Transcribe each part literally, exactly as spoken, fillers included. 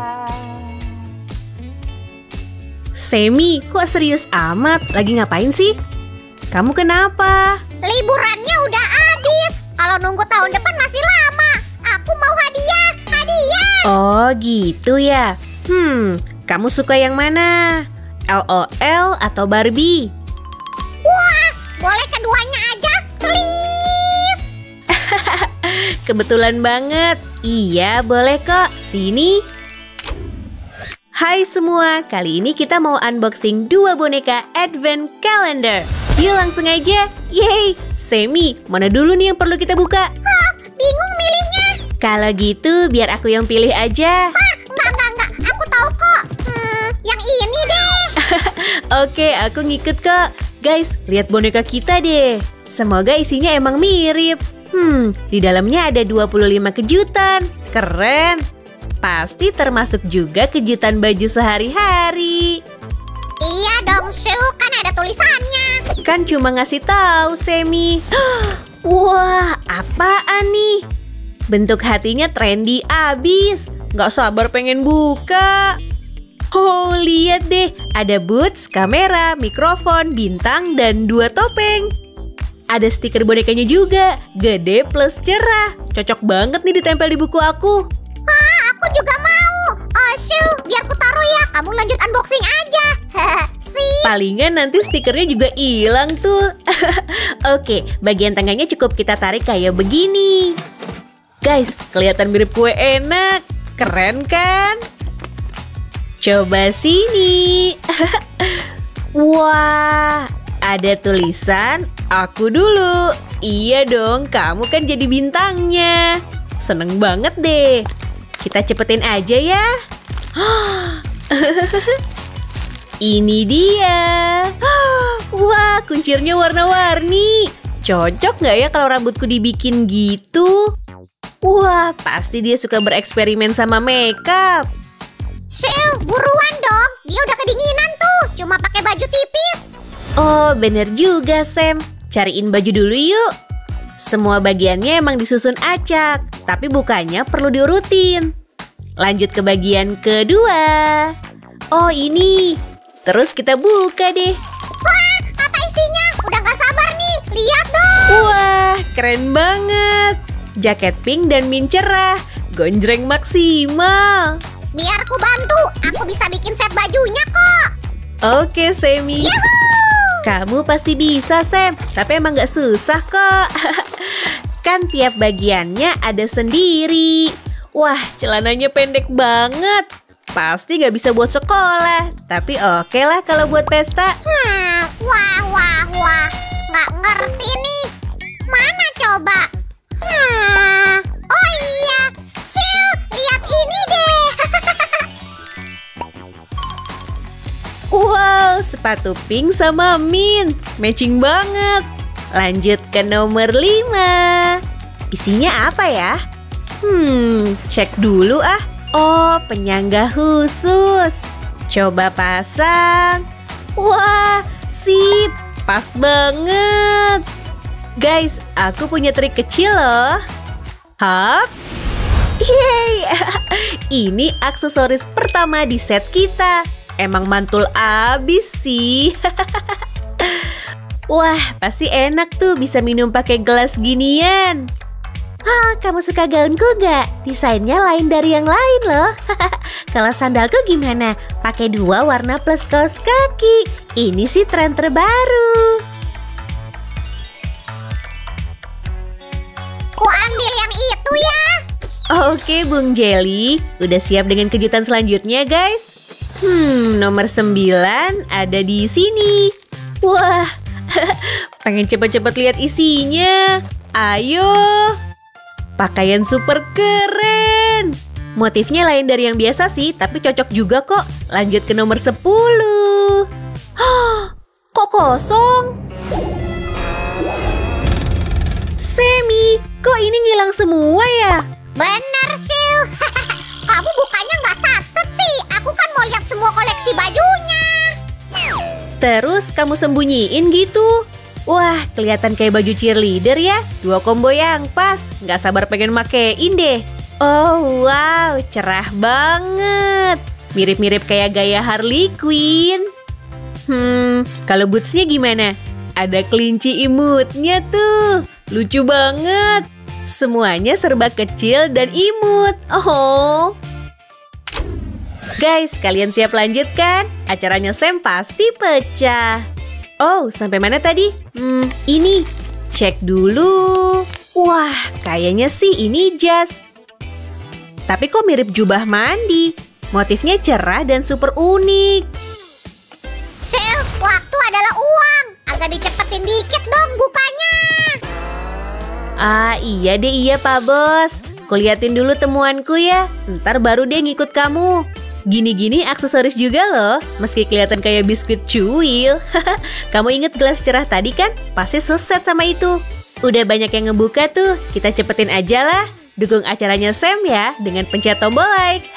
Semi, kok serius amat? Lagi ngapain sih? Kamu kenapa? Liburannya udah habis. Kalau nunggu tahun depan masih lama. Aku mau hadiah, hadiah. Oh gitu ya. Hmm, kamu suka yang mana? L O L atau Barbie? Wah, boleh keduanya aja, please. Kebetulan banget. Iya, boleh kok. Sini. Hai semua, kali ini kita mau unboxing dua boneka Advent Calendar. Yuk langsung aja. Yeay, Semi, mana dulu nih yang perlu kita buka? Hah, bingung milihnya. Kalau gitu, biar aku yang pilih aja. Hah, enggak, enggak, enggak. Aku tahu kok. Hmm, yang ini deh. Oke, aku ngikut kok. Guys, lihat boneka kita deh. Semoga isinya emang mirip. Hmm, di dalamnya ada dua puluh lima kejutan. Keren. Pasti termasuk juga kejutan baju sehari-hari. Iya dong, Shu, kan ada tulisannya. Kan cuma ngasih tahu, Semi. Wah, apaan nih? Bentuk hatinya trendy abis. Nggak sabar pengen buka. Oh, lihat deh. Ada boots, kamera, mikrofon, bintang, dan dua topeng. Ada stiker bonekanya juga. Gede plus cerah. Cocok banget nih ditempel di buku aku. Wah, aku juga mau. Oh, Shu, biar ku taruh ya. Kamu lanjut unboxing aja. Sip. Palingan nanti stikernya juga hilang tuh. Oke, bagian tengahnya cukup kita tarik kayak begini. Guys, kelihatan mirip kue enak. Keren kan? Coba sini. Wah, ada tulisan aku dulu. Iya dong, kamu kan jadi bintangnya. Seneng banget deh. Kita cepetin aja ya. Ini dia. Wah, kuncirnya warna-warni. Cocok nggak ya kalau rambutku dibikin gitu? Wah, pasti dia suka bereksperimen sama makeup. Shu, buruan dong. Dia udah kedinginan tuh. Cuma pakai baju tipis. Oh, bener juga, Sam. Cariin baju dulu yuk. Semua bagiannya emang disusun acak, tapi bukanya perlu diurutin. Lanjut ke bagian kedua. Oh, ini. Terus kita buka deh. Wah, apa isinya? Udah gak sabar nih. Lihat dong. Wah, keren banget. Jaket pink dan min cerah. Gonjreng maksimal. Biar ku bantu. Aku bisa bikin set bajunya kok. Oke, Semi. Yuhuu. Kamu pasti bisa, Sam. Tapi emang gak susah kok. Kan tiap bagiannya ada sendiri. Wah, celananya pendek banget. Pasti gak bisa buat sekolah. Tapi oke lah kalau buat pesta. Hmm, wah, wah, wah. Gak ngerti nih. Mana coba? Hmm, oh iya. Shu, lihat ini deh. Wow, sepatu pink sama mint. Matching banget. Lanjut ke nomor lima. Isinya apa ya? Hmm, cek dulu ah. Oh, penyangga khusus. Coba pasang. Wah, sip. Pas banget. Guys, aku punya trik kecil loh. Hop. Yeay. Ini aksesoris pertama di set kita. Emang mantul abis sih. Wah, pasti enak tuh bisa minum pakai gelas ginian. Ah, kamu suka gaunku nggak? Desainnya lain dari yang lain loh. Kalau sandalku gimana? Pakai dua warna plus kaos kaki. Ini sih tren terbaru. Ku ambil yang itu ya. Oke, Bung Jelly. Udah siap dengan kejutan selanjutnya, guys? Hmm, nomor sembilan ada di sini. Wah, pengen cepet-cepet lihat isinya. Ayo. Pakaian super keren. Motifnya lain dari yang biasa sih, tapi cocok juga kok. Lanjut ke nomor sepuluh. Kok kosong? Semi, kok ini ngilang semua ya? Bener, Shu. Kamu bukanya nggak satset sih. Aku kan mau lihat semua koleksi bajunya. Terus kamu sembunyiin gitu? Wah, kelihatan kayak baju cheerleader ya. Dua combo yang pas. Nggak sabar pengen makein deh. Oh wow, cerah banget. Mirip-mirip kayak gaya Harley Quinn. Hmm, kalau bootsnya gimana? Ada kelinci imutnya tuh. Lucu banget. Semuanya serba kecil dan imut. Oh. Guys, kalian siap lanjut kan? Acaranya Sam pasti pecah. Oh, sampai mana tadi? Hmm, ini. Cek dulu. Wah, kayaknya sih ini jas. Tapi kok mirip jubah mandi? Motifnya cerah dan super unik. Sil, waktu adalah uang. Agak dicepetin dikit dong bukanya. Ah, iya deh iya Pak Bos. Kuliatin dulu temuanku ya. Ntar baru deh ngikut kamu. Gini-gini aksesoris juga loh. Meski kelihatan kayak biskuit cuil. Kamu inget gelas cerah tadi kan? Pasti seset sama itu. Udah banyak yang ngebuka tuh. Kita cepetin aja lah. Dukung acaranya Sam ya dengan pencet tombol like.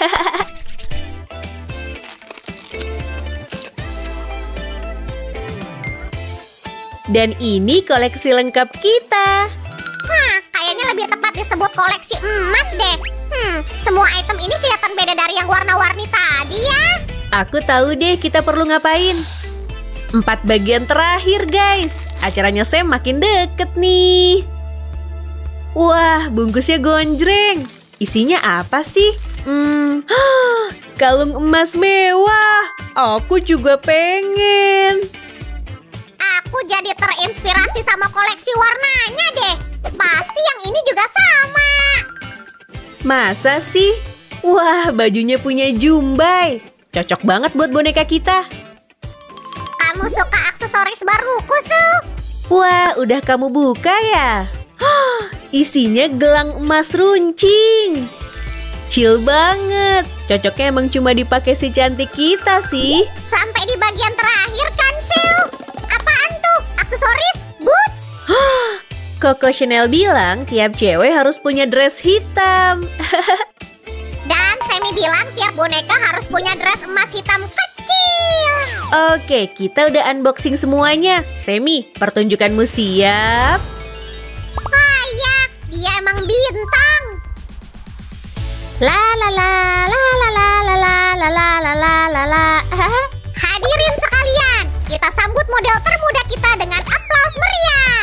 Dan ini koleksi lengkap kita. Hah, kayaknya lebih tepat disebut koleksi emas deh. Hmm, semua item ini kelihatan beda dari yang warna-warni tadi ya. Aku tahu deh kita perlu ngapain. Empat bagian terakhir guys. Acaranya Sam makin deket nih. Wah, bungkusnya gonjreng. Isinya apa sih? Hmm, kalung emas mewah. Aku juga pengen. Aku jadi terinspirasi sama koleksi warnanya deh. Pasti yang ini juga sama. Masa sih? Wah, bajunya punya Jumbai. Cocok banget buat boneka kita. Kamu suka aksesoris baruku, Su? Wah, udah kamu buka ya? Isinya gelang emas runcing. Chill banget. Cocoknya emang cuma dipakai si cantik kita sih. Sampai di bagian terakhir kan, Su? Apaan tuh? Aksesoris? Boots? Coco Chanel bilang tiap cewek harus punya dress hitam. Dan Semi bilang tiap boneka harus punya dress emas hitam kecil. Oke, kita udah unboxing semuanya. Semi, pertunjukanmu siap? Ah iya, dia emang bintang. La la la la la la la la la la la la la la. Hadirin sekalian, kita sambut model termuda kita dengan aplaus meriah.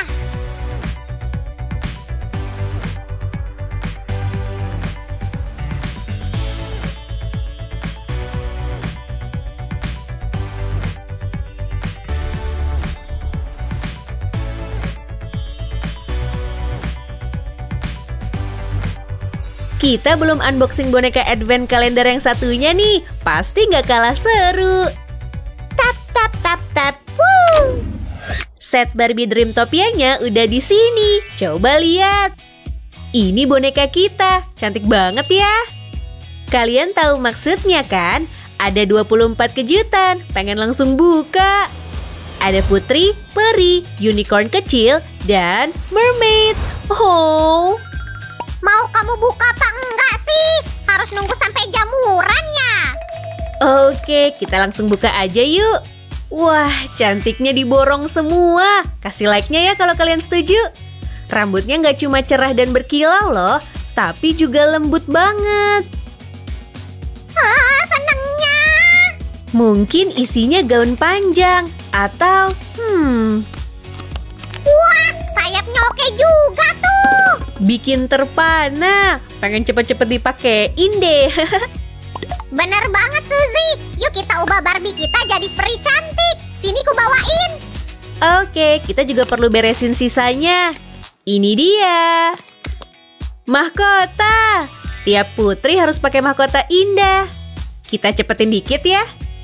Kita belum unboxing boneka advent kalender yang satunya nih. Pasti nggak kalah seru. Tap tap tap tap. Woo! Set Barbie Dreamtopia-nya udah di sini. Coba lihat. Ini boneka kita. Cantik banget ya. Kalian tahu maksudnya kan? Ada dua puluh empat kejutan. Pengen langsung buka. Ada putri, peri, unicorn kecil, dan mermaid. Oh. Mau kamu buka apa enggak sih? Harus nunggu sampai jamuran ya? Oke, kita langsung buka aja yuk. Wah, cantiknya diborong semua. Kasih like-nya ya kalau kalian setuju. Rambutnya nggak cuma cerah dan berkilau loh, tapi juga lembut banget. Ah, senengnya. Mungkin isinya gaun panjang atau hmm. Wah, sayapnya oke juga tuh. Bikin terpana. Pengen cepet-cepet dipakein deh. Bener banget, Suzy. Yuk kita ubah Barbie kita jadi peri cantik. Sini ku bawain. Oke, kita juga perlu beresin sisanya. Ini dia. Mahkota. Tiap putri harus pakai mahkota indah. Kita cepetin dikit ya.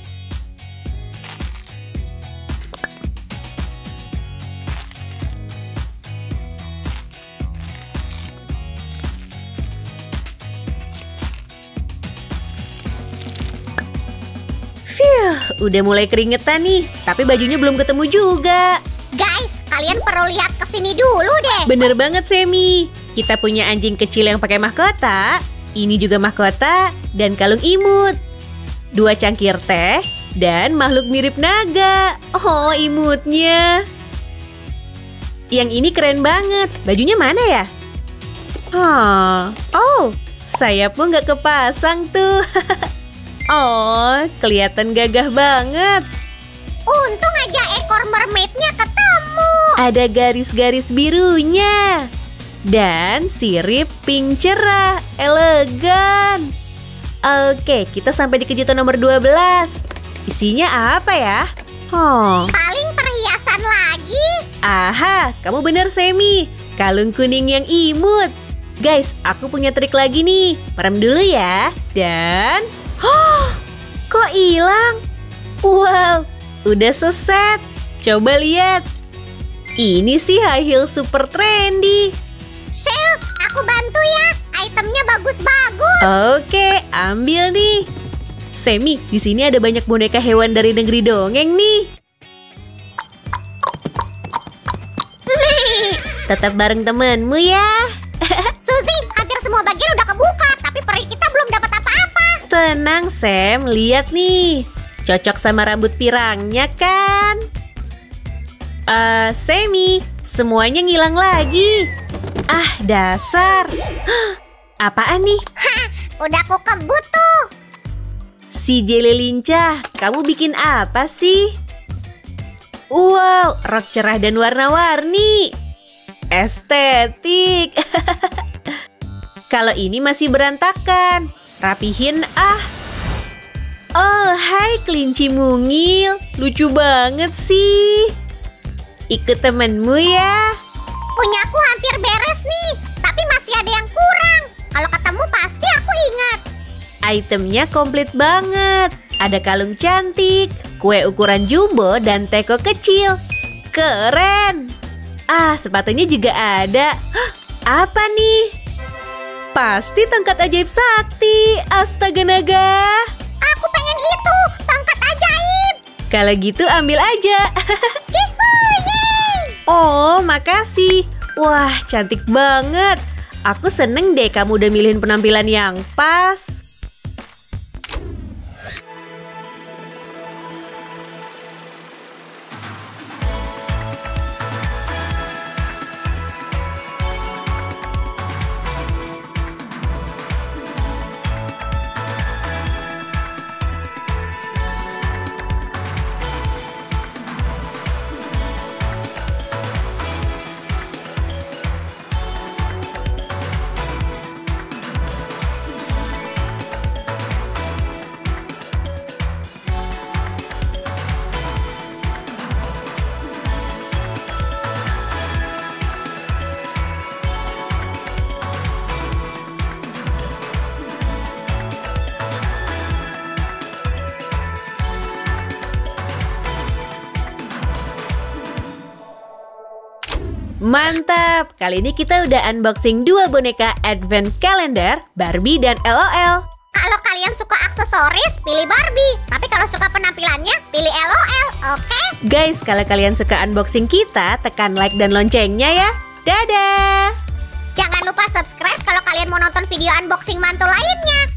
Phew, udah mulai keringetan nih. Tapi bajunya belum ketemu juga. Guys, kalian perlu lihat kesini dulu deh. Bener banget, Semi. Kita punya anjing kecil yang pakai mahkota. Ini juga mahkota dan kalung imut. Dua cangkir teh dan makhluk mirip naga. Oh, imutnya. Yang ini keren banget. Bajunya mana ya? Hah. Oh, sayapmu nggak kepasang tuh. Oh, kelihatan gagah banget. Untung aja ekor mermaidnya ketemu. Ada garis-garis birunya. Dan sirip pink cerah, elegan. Oke, kita sampai di kejutan nomor dua belas. Isinya apa ya? Oh. Paling perhiasan lagi. Aha, kamu bener Semi. Kalung kuning yang imut. Guys, aku punya trik lagi nih. Merem dulu ya. Dan... Oh, kok hilang? Wow, udah seset. Coba lihat. Ini sih high heel super trendy. Sil, aku bantu ya. Itemnya bagus-bagus. Oke, ambil nih. Semi, di sini ada banyak boneka hewan dari negeri dongeng nih. Tetap bareng temenmu ya. Suzy, hampir semua bagian udah kebuka, tapi peri kita belum dapat apa-apa. Tenang Sam, lihat nih. Cocok sama rambut pirangnya kan? Eh, uh, Semi, semuanya ngilang lagi. Ah, dasar. Apaan nih? Hah, udah aku kebut tuh. Si Jelly lincah, kamu bikin apa sih? Wow, rok cerah dan warna-warni. Estetik. Kalau ini masih berantakan, rapihin ah. Oh, hai kelinci mungil. Lucu banget sih. Ikut temenmu ya. Punyaku hampir beres nih, tapi masih ada yang kurang. Kalau ketemu pasti aku ingat. Itemnya komplit banget. Ada kalung cantik, kue ukuran jumbo, dan teko kecil. Keren. Ah, sepatunya juga ada. Hah, apa nih? Pasti tongkat ajaib sakti. Astaga naga. Aku pengen itu, tongkat ajaib. Kalau gitu ambil aja. Cihuy. Oh, makasih. Wah, cantik banget. Aku seneng deh kamu udah milihin penampilan yang pas. Mantap! Kali ini kita udah unboxing dua boneka Advent Calendar, Barbie dan L O L. Kalau kalian suka aksesoris, pilih Barbie. Tapi kalau suka penampilannya, pilih L O L, oke? Okay? Guys, kalau kalian suka unboxing kita, tekan like dan loncengnya ya. Dadah! Jangan lupa subscribe kalau kalian mau nonton video unboxing mantul lainnya.